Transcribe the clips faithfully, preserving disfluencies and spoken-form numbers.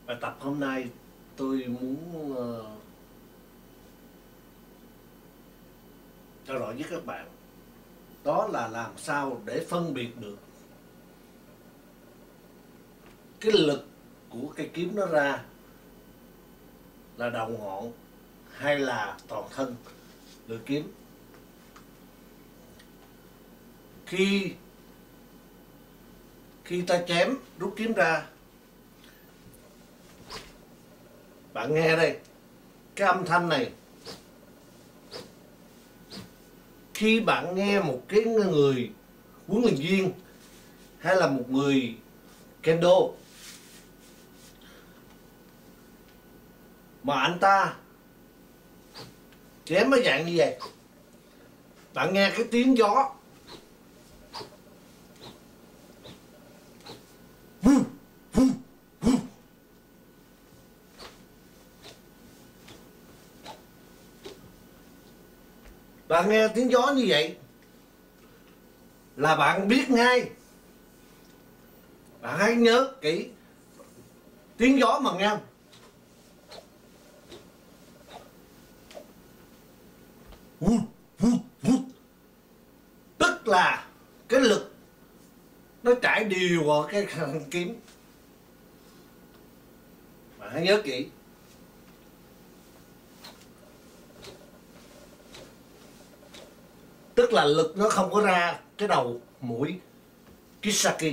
Bài tập hôm nay tôi muốn uh, trao đổi với các bạn, đó là làm sao để phân biệt được cái lực của cây kiếm nó ra là đầu ngọn hay là toàn thân lưỡi kiếm. Khi khi ta chém rút kiếm ra, bạn nghe đây, cái âm thanh này. Khi bạn nghe một cái người huấn luyện viên hay là một người kendo mà anh ta chém cái dạng như vậy, bạn nghe cái tiếng gió bạn nghe tiếng gió như vậy là bạn biết ngay. Bạn hãy nhớ kỹ tiếng gió mà nghe. Tức là cái lực nó trải đều vào cái thanh kiếm. Bạn hãy nhớ kỹ. Tức là lực nó không có ra cái đầu mũi Kisaki.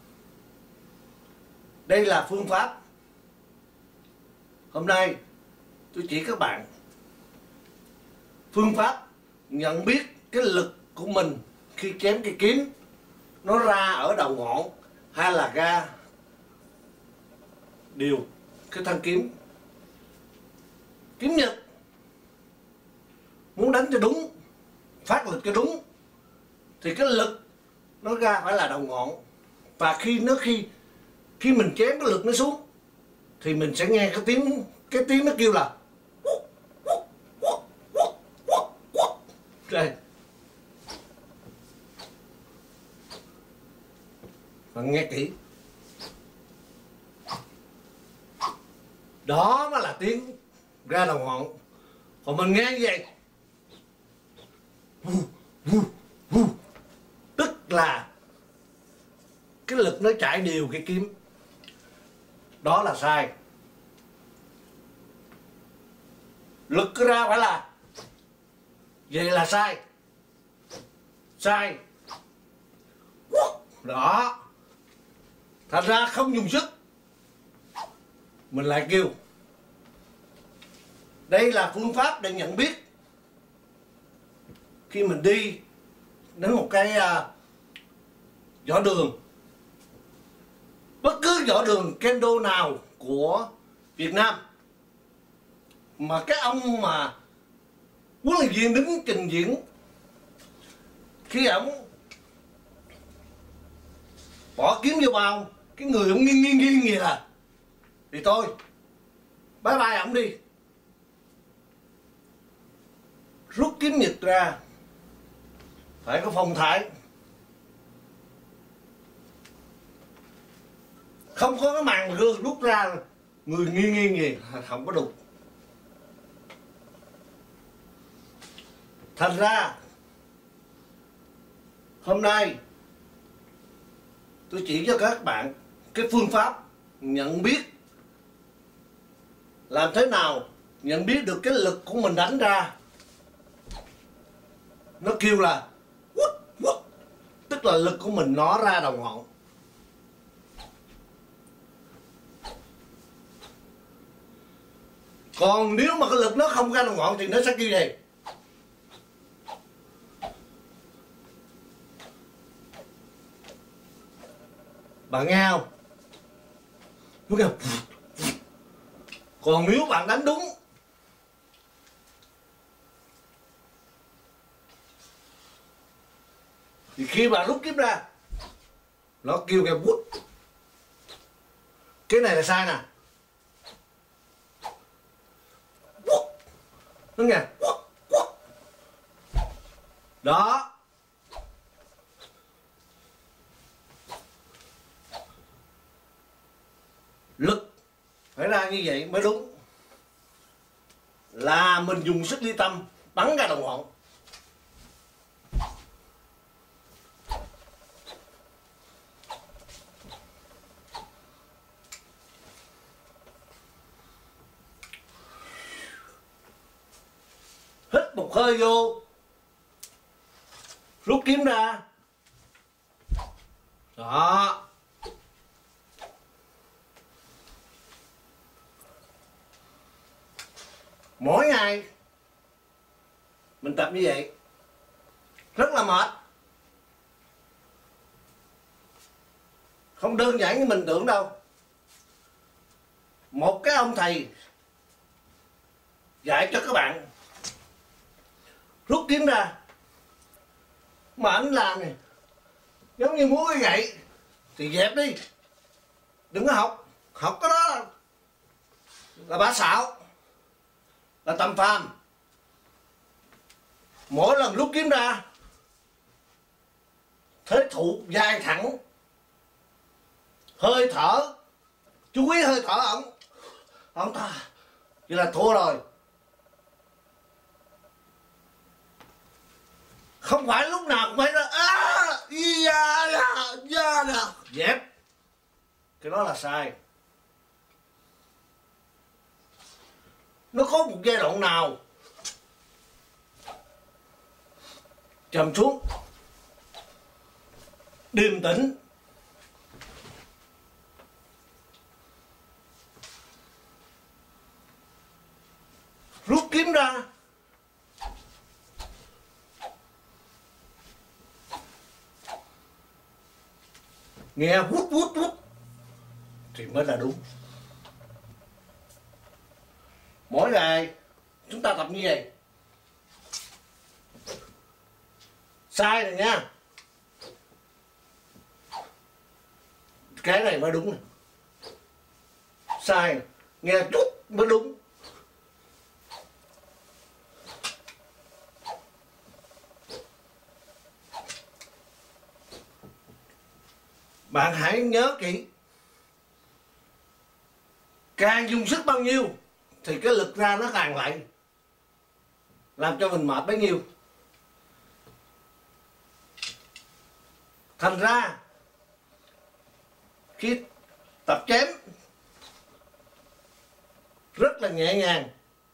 Đây là phương pháp. Hôm nay tôi chỉ các bạn phương pháp nhận biết cái lực của mình khi chém cái kiếm nó ra ở đầu ngọn hay là ra đều cái thanh kiếm. Kiếm Nhật muốn đánh cho đúng, phát lực cho đúng, thì cái lực nó ra phải là đầu ngọn. Và khi nó khi khi mình chém cái lực nó xuống thì mình sẽ nghe cái tiếng cái tiếng nó kêu là đây. Bạn nghe kỹ, đó mới là tiếng ra đầu ngọn. Còn mình nghe như vậy tức là cái lực nó chạy đều cái kiếm. Đó là sai. Lực cứ ra phải là vậy là sai. Sai. Đó. Thành ra không dùng sức, mình lại kêu. Đây là phương pháp để nhận biết khi mình đi đến một cái uh, võ đường, bất cứ võ đường kendo nào của Việt Nam mà cái ông mà huấn luyện viên đứng trình diễn, khi ổng bỏ kiếm vô bao, cái người ổng nghiêng nghiêng nghiêng gì là thì tôi bye bye ổng đi. Rút kiếm Nhật ra phải có phong thái, không có cái màn gương rút ra người nghiêng nghiêng gì không có đủ. Thành ra hôm nay tôi chỉ cho các bạn cái phương pháp nhận biết làm thế nào nhận biết được cái lực của mình đánh ra nó kêu là quất, quất. Tức là lực của mình nó ra đầu ngọn. Còn nếu mà cái lực nó không ra đầu ngọn thì nó sẽ kêu gì? Bạn nghe không? Đúng không? Còn nếu bạn đánh đúng thì khi bạn rút kiếm ra nó kêu cái bút. Cái này là sai nè. Đúng nghe? Đó. Lực phải ra như vậy mới đúng, là mình dùng sức ly tâm bắn ra đồng ngọn. Hít một hơi vô, rút kiếm ra. Đó. Mỗi ngày mình tập như vậy rất là mệt, không đơn giản như mình tưởng đâu. Một cái ông thầy dạy cho các bạn rút kiếm ra, mà anh làm này giống như múa cái gậy thì dẹp đi, đừng có học. Học cái đó là bá xạo, là tầm phàm. Mỗi lần rút kiếm ra, thế thụ dài thẳng, hơi thở, chú ý hơi thở ổng, ổng ta vậy là thua rồi. Không phải lúc nào cũng phải là à, da, da, da, da. Dẹp, cái đó là sai. Nó có một giai đoạn nào trầm xuống, điềm tĩnh, rút kiếm ra, nghe vút vút vút thì mới là đúng. Mỗi ngày chúng ta tập như vậy. Sai rồi nha, cái này mới đúng này. Sai, nghe chút mới đúng. Bạn hãy nhớ kỹ, càng dùng sức bao nhiêu thì cái lực ra nó càng lại, làm cho mình mệt bấy nhiêu. Thành ra khi tập chém rất là nhẹ nhàng,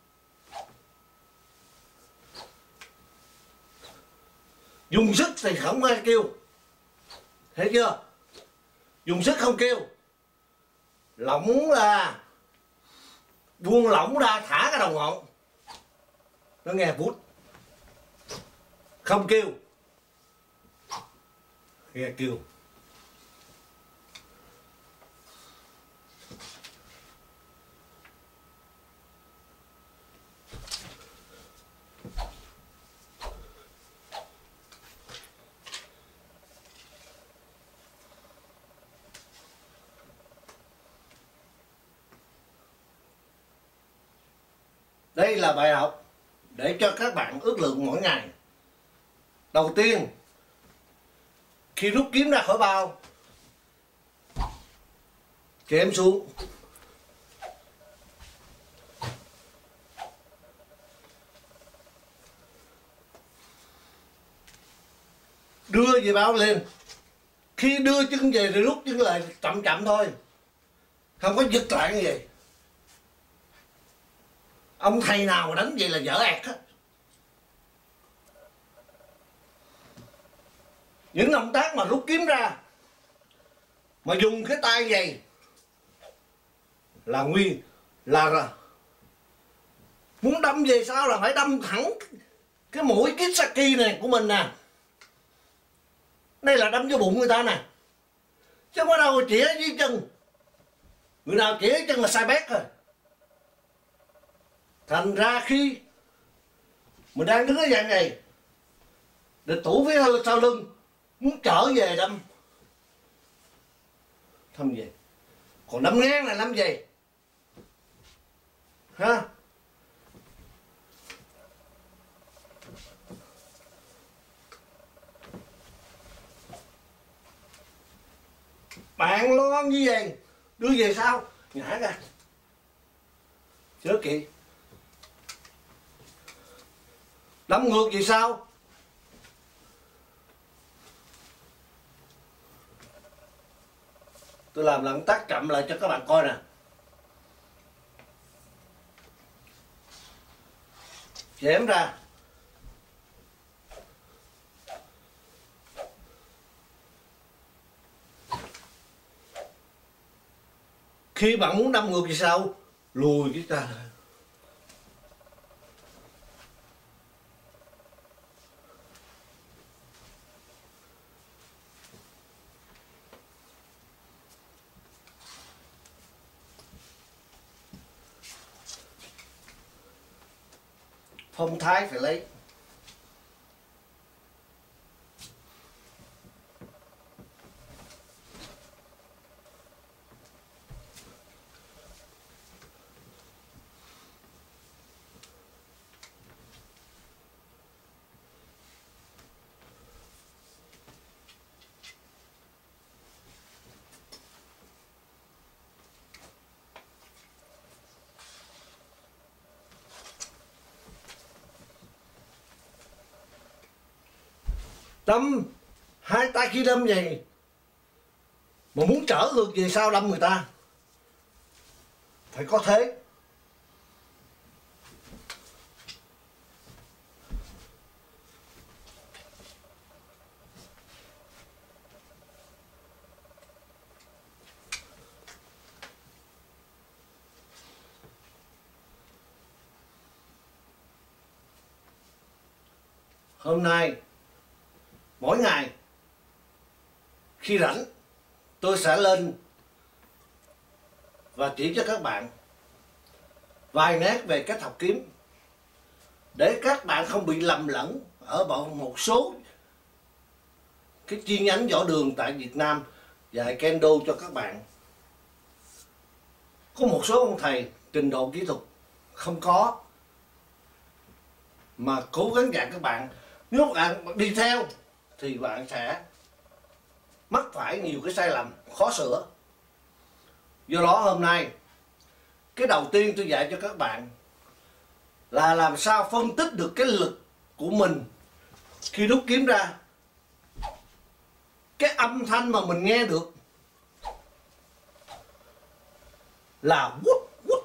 dùng sức thì không ai kêu, thấy chưa? Dùng sức không kêu, lỏng ra, buông lỏng ra, thả cái đầu ngọn, nó nghe vút, không kêu, nghe kêu. Đây là bài học để cho các bạn ước lượng mỗi ngày. Đầu tiên, khi rút kiếm ra khỏi bao, chém xuống, đưa về bao lên. Khi đưa chân về thì rút chân lại chậm chậm thôi, không có giật lại như vậy. Ông thầy nào mà đánh vậy là dở ẹt hết. Những động tác mà rút kiếm ra mà dùng cái tay vậy là nguy, là muốn đâm về sao là phải đâm thẳng cái mũi Kisaki này của mình nè. Đây là đâm vô bụng người ta nè, chứ không có đâu chỉ ở dưới chân. Người nào chỉ ở chân là sai bét rồi. Thành ra khi mình đang đứng ở dạng này, địch thủ phía sau lưng muốn trở về đâm, thâm về. Còn đâm ngang là đâm về, ha. Bạn lo như vậy, đưa về sau, ngã ra, Nhớ kỹ. Đâm ngược vì sao? Tôi làm động tác chậm lại cho các bạn coi nè. Chém ra. Khi bạn muốn đâm ngược thì sao? Lùi cái ta. Phong thái phải lấy. Đâm hai tay khi đâm vậy mà muốn trở ngược về sau đâm người ta phải có thế. Hôm nay mỗi ngày khi rảnh tôi sẽ lên và chỉ cho các bạn vài nét về cách học kiếm để các bạn không bị lầm lẫn ở một số cái chi nhánh võ đường tại Việt Nam dạy kendo cho các bạn. Có một số ông thầy trình độ kỹ thuật không có mà cố gắng dạy các bạn, nếu bạn đi theo thì bạn sẽ mắc phải nhiều cái sai lầm khó sửa. Do đó hôm nay cái đầu tiên tôi dạy cho các bạn là làm sao phân tích được cái lực của mình khi rút kiếm ra. Cái âm thanh mà mình nghe được là quất quất,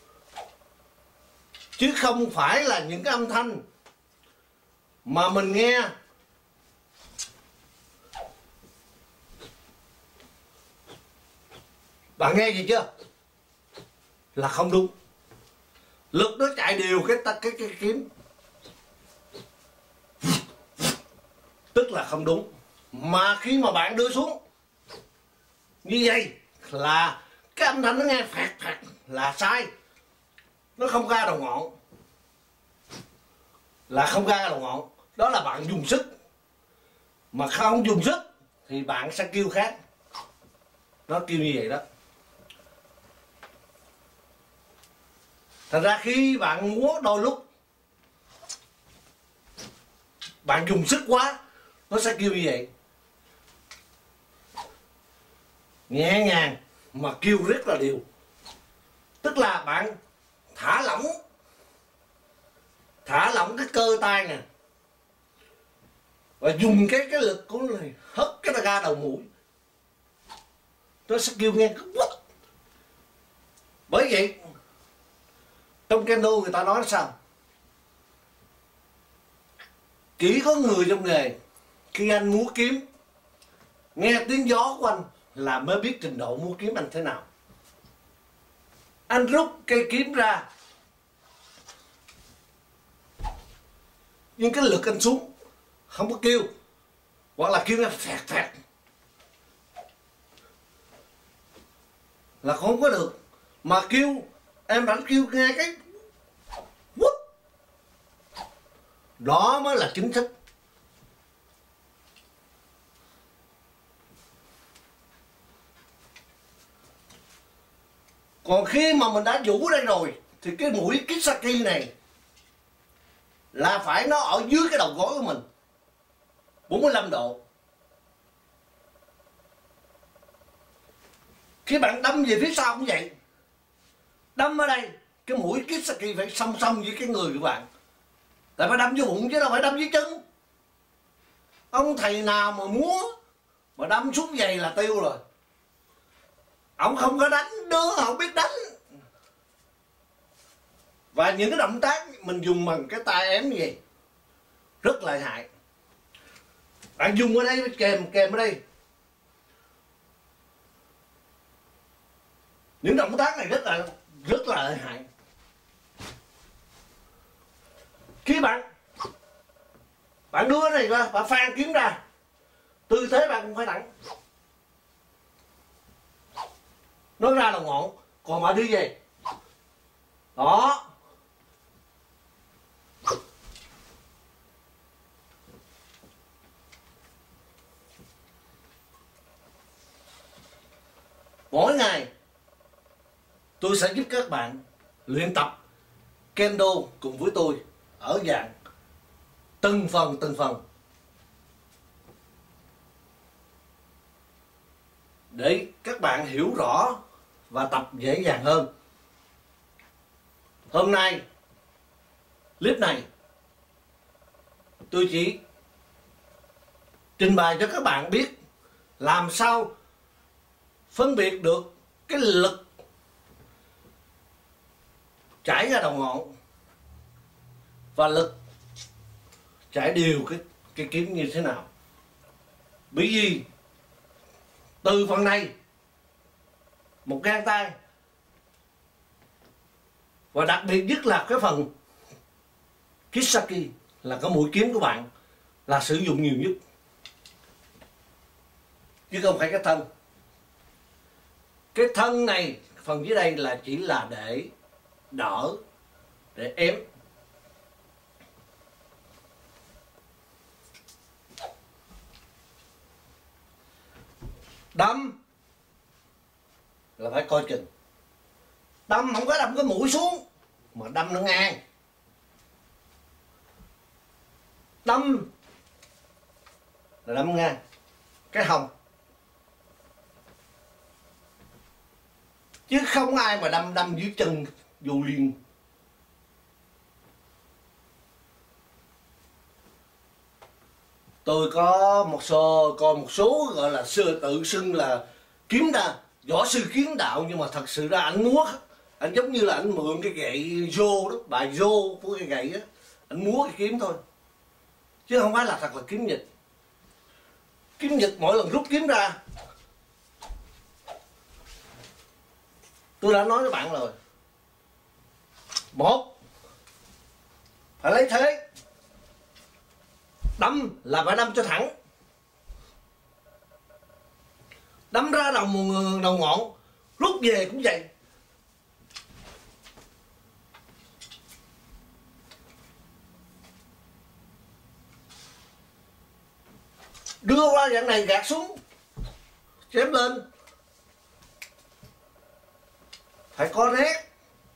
chứ không phải là những cái âm thanh mà mình nghe bạn nghe gì chưa là không đúng. Lực nó chạy đều cái cái cái, cái kiếm tức là không đúng. Mà khi mà bạn đưa xuống như vậy là cái âm thanh nó nghe phạt phạt là sai, nó không ra đầu ngọn, là không ra đầu ngọn. Đó là bạn dùng sức, mà không dùng sức thì bạn sẽ kêu khác. Nó kêu như vậy đó. Thành ra khi bạn múa đôi lúc bạn dùng sức quá nó sẽ kêu như vậy. Nhẹ nhàng mà kêu rất là đều. Tức là bạn thả lỏng Thả lỏng cái cơ tay nè, và dùng cái cái lực của này hất cái ra đầu mũi, nó sẽ kêu nghe quất. Bởi vậy trong kendo người ta nói sao? Chỉ có người trong nghề khi anh múa kiếm nghe tiếng gió của anh là mới biết trình độ múa kiếm anh thế nào. Anh rút cây kiếm ra nhưng cái lực anh xuống không có kêu, hoặc là kêu nghe phẹt phẹt là không có được. Mà kêu em đánh kêu nghe cái quất, đó mới là chính thức. Còn khi mà mình đã vũ đây rồi thì cái mũi Kisaki này là phải nó ở dưới cái đầu gối của mình bốn mươi lăm độ. Khi bạn đâm về phía sau cũng vậy. Đâm ở đây cái mũi Kisaki phải song song với cái người của bạn, tại phải đâm vô bụng chứ đâu phải đâm dưới chân. Ông thầy nào mà múa mà đâm xuống giày là tiêu rồi. Ông không có đánh đứa, không biết đánh. Và những cái động tác mình dùng bằng cái tay ém như vậy rất lợi hại. Bạn dùng ở đây, kèm kèm ở đây. Những động tác này rất là rất là lợi hại. Khi bạn bạn đưa này ra, bạn phan kiếm ra, tư thế bạn cũng phải thẳng. Nó ra là ngọn, còn bạn đi về. Đó. Mỗi ngày tôi sẽ giúp các bạn luyện tập kendo cùng với tôi ở dạng từng phần từng phần để các bạn hiểu rõ và tập dễ dàng hơn. Hôm nay clip này tôi chỉ trình bày cho các bạn biết làm sao phân biệt được cái lực chảy ra đầu ngọn và lực chảy đều cái cái kiếm như thế nào. Bởi vì từ phần này một gang tay, và đặc biệt nhất là cái phần Kisaki là cái mũi kiếm của bạn là sử dụng nhiều nhất, chứ không phải cái thân. Cái thân này, phần dưới đây là chỉ là để đỡ, để ém. Đâm là phải coi chừng. Đâm không có đâm cái mũi xuống, mà đâm nó ngang. Đâm là đâm ngang cái hông, chứ không ai mà đâm đâm dưới chân vô liền. Tôi có một số còn một số gọi là sư tự xưng là kiếm đa võ sư kiếm đạo, nhưng mà thật sự ra anh múa, anh giống như là anh mượn cái gậy rô đó, bài rô của cái gậy á, anh múa cái kiếm thôi, chứ không phải là thật là kiếm nhịch. Kiếm nhịch mỗi lần rút kiếm ra, tôi đã nói với bạn rồi, một phải lấy thế, đâm là phải đâm cho thẳng, đâm ra đầu đầu ngọn, rút về cũng vậy. Đưa qua dạng này gạt xuống, chém lên, phải có rét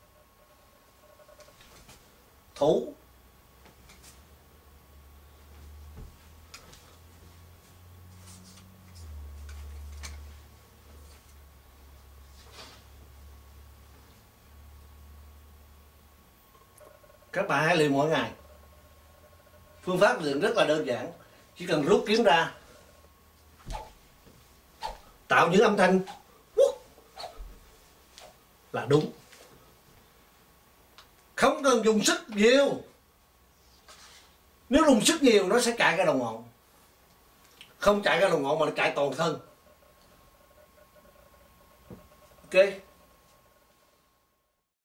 thủ. Các bạn hãy luyện mỗi ngày. Phương pháp luyện rất là đơn giản, chỉ cần rút kiếm ra, tạo những âm thanh là đúng, không cần dùng sức nhiều. Nếu dùng sức nhiều nó sẽ chạy ra đầu ngọn, không chạy ra đầu ngọn mà nó chạy toàn thân. Ok.